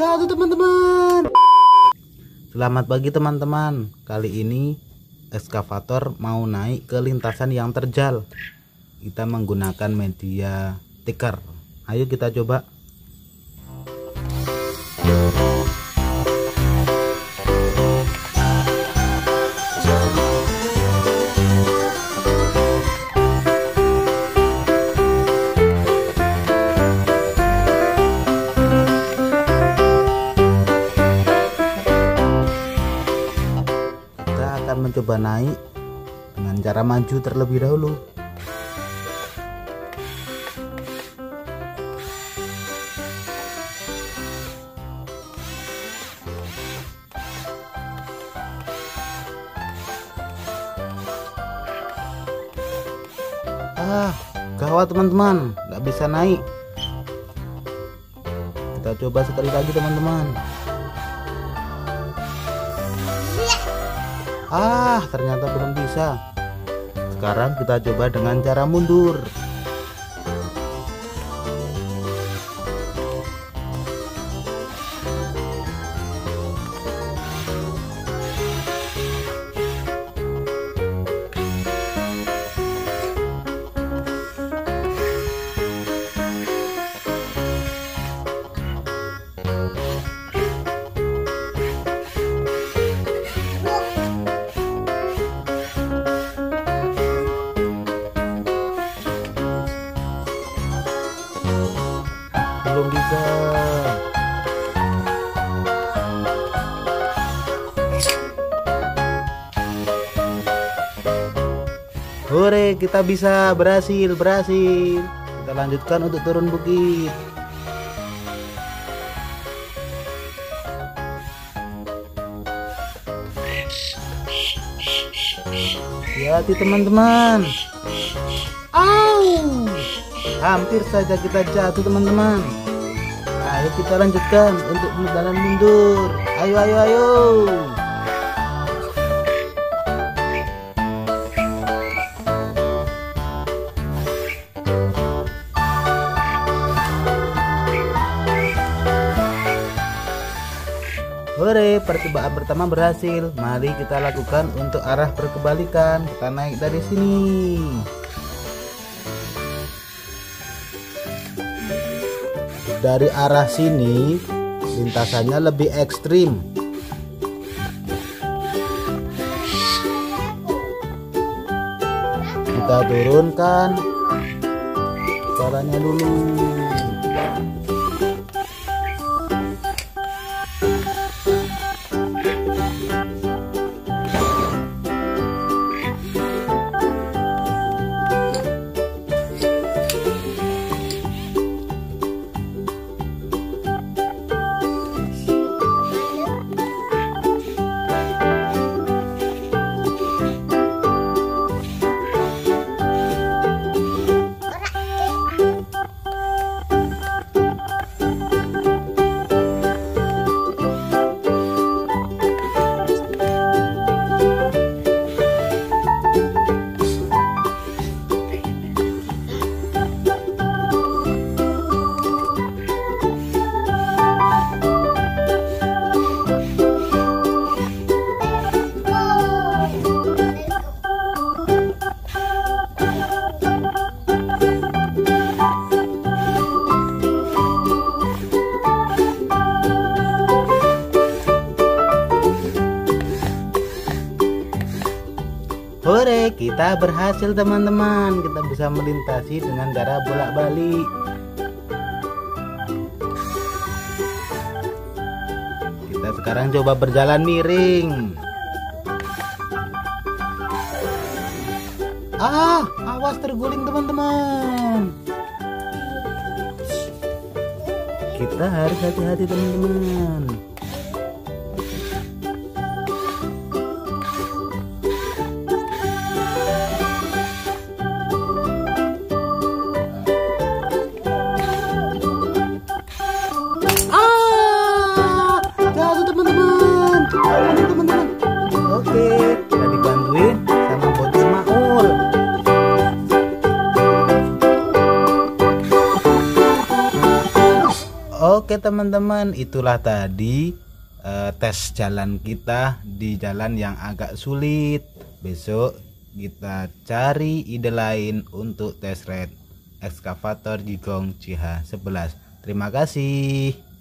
Jatuh teman-teman. Selamat pagi teman-teman. Kali ini ekskavator mau naik ke lintasan yang terjal. Kita menggunakan media tikar. Ayo kita coba. Mencoba naik dengan cara maju terlebih dahulu. Gawat teman-teman, nggak bisa naik. Kita coba sekali lagi teman-teman. Ternyata belum bisa. Sekarang kita coba dengan cara mundur. Belum bisa. Hore, kita bisa, berhasil. Kita lanjutkan untuk turun bukit. Hati-hati teman-teman. Hampir saja kita jatuh teman-teman. Ayo kita lanjutkan untuk jalan mundur. Ayo. Hore, percobaan pertama berhasil. Mari kita lakukan untuk arah berkebalikan. Kita naik dari sini. Dari arah sini lintasannya lebih ekstrim. Kita turunkan kepalanya dulu. Hore, kita berhasil teman-teman. Kita bisa melintasi dengan cara bolak-balik. Kita sekarang coba berjalan miring. Awas terguling teman-teman. Kita harus hati-hati teman-teman. Oke teman-teman, itulah tadi tes jalan kita di jalan yang agak sulit. Besok kita cari ide lain untuk tes ride ekskavator Jigong CH11. Terima kasih.